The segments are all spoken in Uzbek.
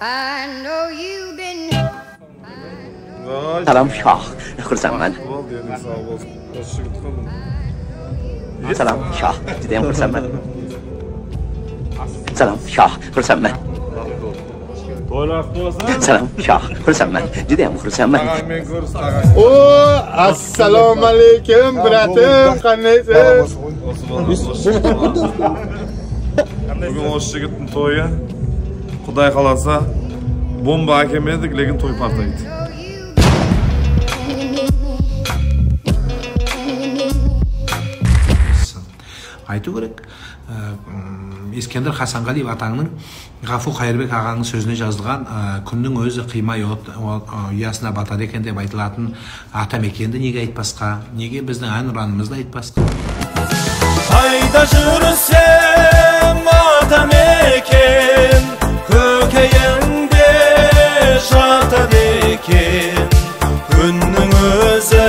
Salam Şah, xursandman. Salam Şah, judayam xursandman. Salam Şah, xursandman. Salam Şah, xursandman. Judayam xursandman. O, assalomu alaykum, bratim, qandaysiz? Bugün o yigitning to'yi, Xudoy xolasa, bomba akamedik, lekin to'y partlaydi. Aytу керек, Eskender Hasanғалиев атаңның Ғафу Қайырбек ағаңның сөзіне жазылған күннің өзі қимай ұясына батады екен деп айтылатын атамекенді неге айтпасқа, неге біздің әнұранымызды айтпасқа? Қайда жүрсем атамекен, көкейімде жатады екен, күннің өзі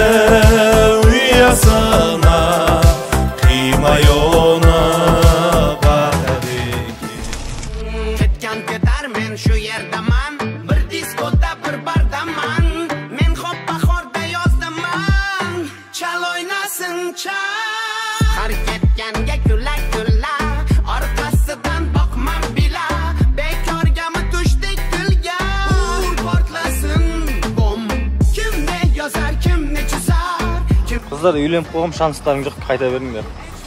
ұясына қимай оны батады екен. Ketken ketar men şu yerdaman, bir diskoda bir bardaman, men hoppa xorda yozdaman, çal oynasın çal. Har ketganga kulak kullar, orqasidan boqmam bila, bekorgami tushdik tilga, ur portlasin bom. Kim ne yozar, kim ne chizar, kim... Qizlar uylanib qo'yim, şanslarını yo'q, qayta beringlar.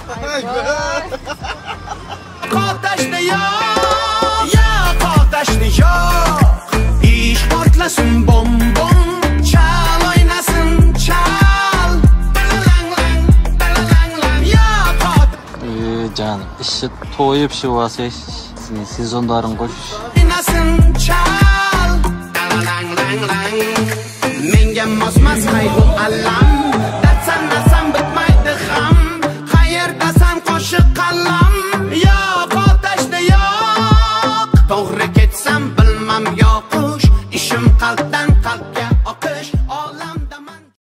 Ateşli yok, yok ateşli yok, iş portlasın bom bom, çal oynasın çal, lang lang, lang lang, yok ateşli. Canım, işi to'yib shu bo'lsa, sezonlaring qo'sh. Oynasın çal, lang lang lang, menga mos mas qayg'u alam, datsan